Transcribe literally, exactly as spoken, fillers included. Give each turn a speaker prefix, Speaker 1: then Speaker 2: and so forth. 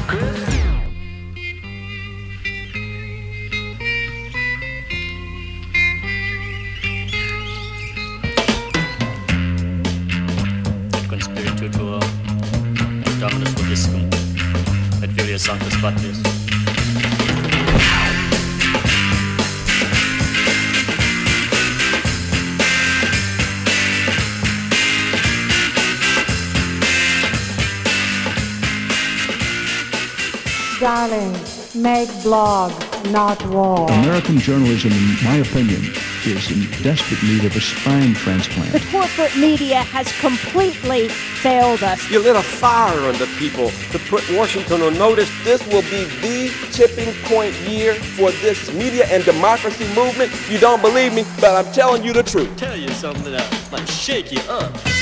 Speaker 1: Con spiritul tuo, Doamne, sfădiscum, et Filia Sanctus Patris.
Speaker 2: Darling, make blog, not war.
Speaker 3: American journalism, in my opinion, is in desperate need of a spine transplant.
Speaker 4: The corporate media has completely failed us.
Speaker 5: You lit a fire under people to put Washington on notice. This will be the tipping point year for this media and democracy movement. You don't believe me, but I'm telling you the truth.
Speaker 1: Tell you something that might shake you up.